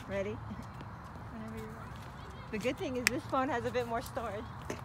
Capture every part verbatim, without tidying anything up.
Ready? Whenever you're ready. The good thing is this phone has a bit more storage.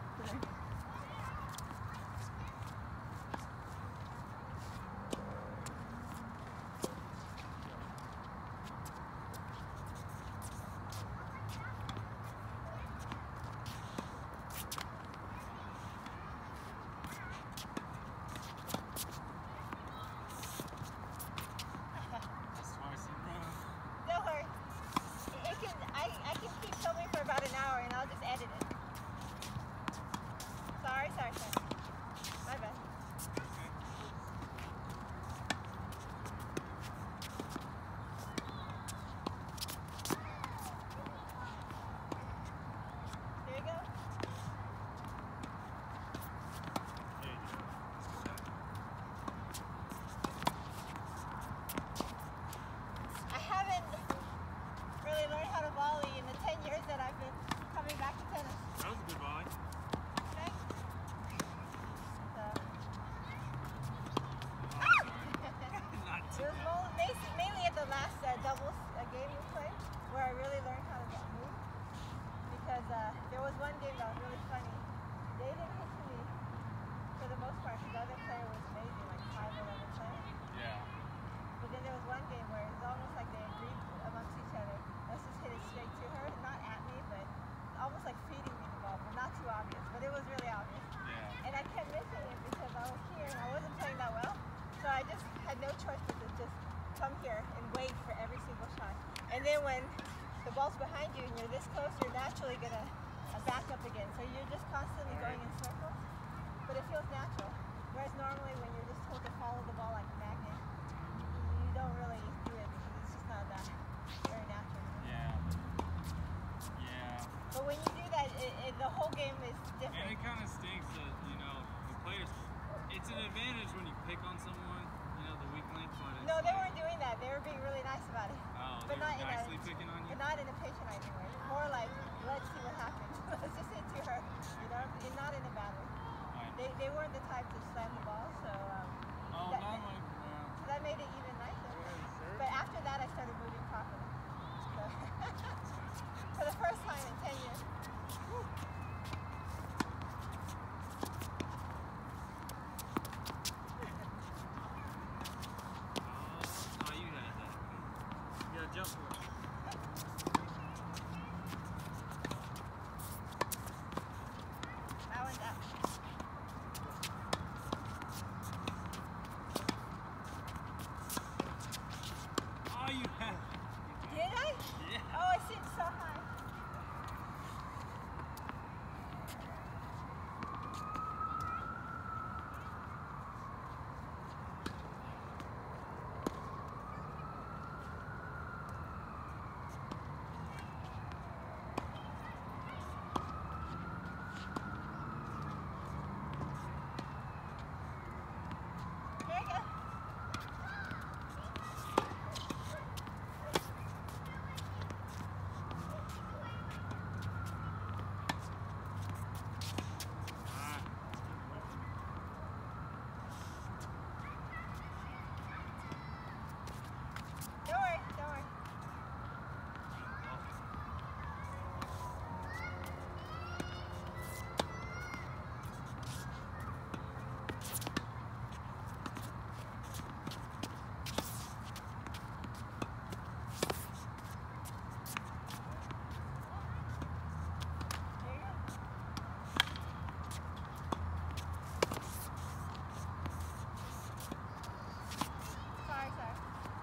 Sorry, sorry, sorry. My bad. There you go. I haven't really learned how to volley in the ten years that I've been coming back to tennis. That was a good volley. It was mainly at the last uh, doubles uh, game we played where I really learned how to move, because uh, there was one game that was really funny. They didn't hit to me for the most part because the other player was amazing, like five eleven player. Yeah. But then there was one game where it was almost like they agreed amongst each other, let's just hit it straight to her, not at me, but almost like feeding me the ball, but not too obvious, but it was really obvious. Yeah. And I kept missing it because I was here and I wasn't playing that well. So I just had no choice but to just come here and wait for every single shot. And then when the ball's behind you and you're this close, you're naturally going to uh, back up again. So you're just constantly going in circles, but it feels natural. Whereas normally when you're just told to follow the ball like a magnet, you don't really do it because it's just not that very natural. Yeah. Yeah. But when you do that, it, it, the whole game is different. And it kind of stinks that, you know, the players, it's an advantage when you pick on someone, you know, the weak link, but it's No, they like, weren't doing that. They were being really nice about it. Oh, but they not were in nicely a, picking on you? But not in a patronizing way. More like, let's see what happens. Let's just hit to her. You know, and not in a bad way. Right. They, they weren't the type to slam the ball, so um, Oh, that, not like, yeah. so that made it even nicer. But after that, I started moving properly. So for the first time in ten years. Whew. Jump for it. That one's up. Oh, you had Did I? Yeah. Oh, I sit so high.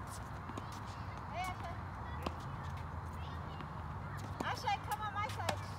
Ashley, come on my side.